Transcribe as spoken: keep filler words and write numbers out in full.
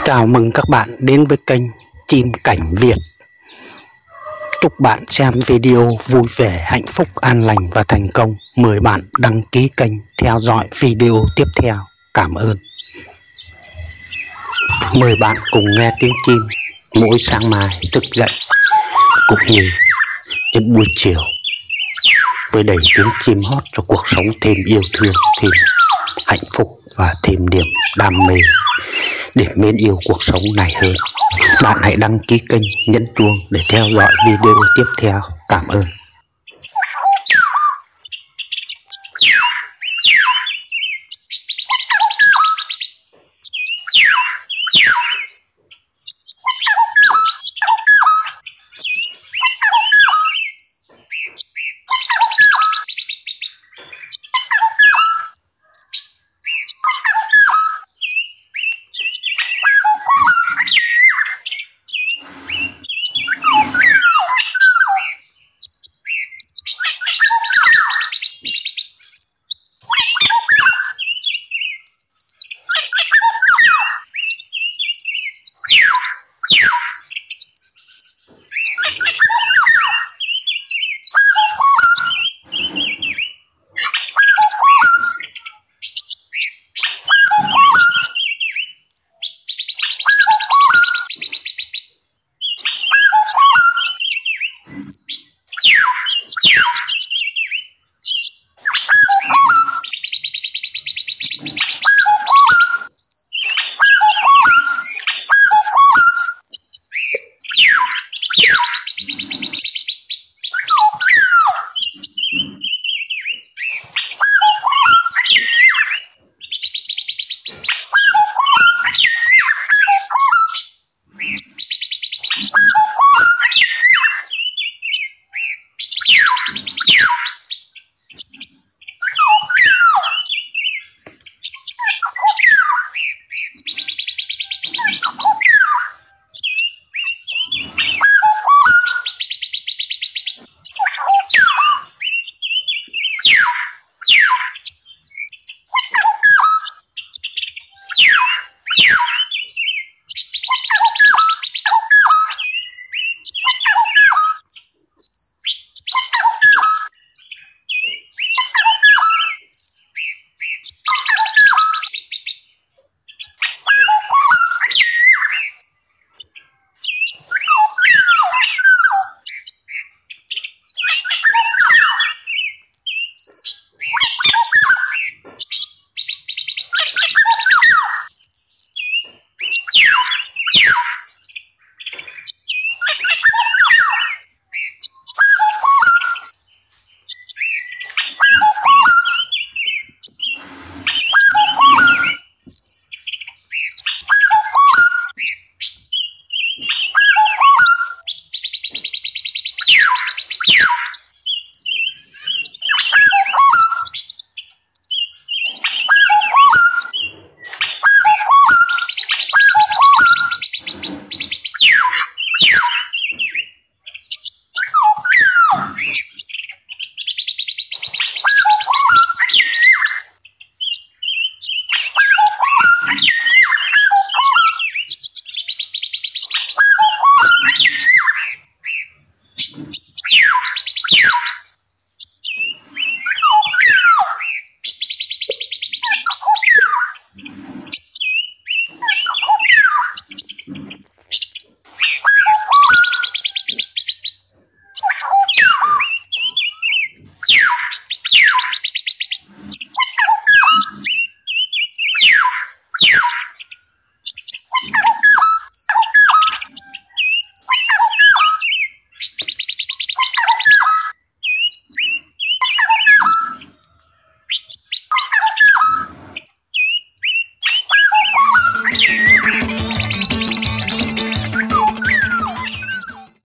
Chào mừng các bạn đến với kênh Chim Cảnh Việt. Chúc bạn xem video vui vẻ, hạnh phúc, an lành và thành công. Mời bạn đăng ký kênh theo dõi video tiếp theo. Cảm ơn. Mời bạn cùng nghe tiếng chim mỗi sáng mai thức dậy, cũng như những buổi chiều, với đầy tiếng chim hót cho cuộc sống thêm yêu thương, thêm hạnh phúc và thêm niềm đam mê để mến yêu cuộc sống này hơn. Bạn hãy đăng ký kênh, nhấn chuông để theo dõi video tiếp theo. Cảm ơn.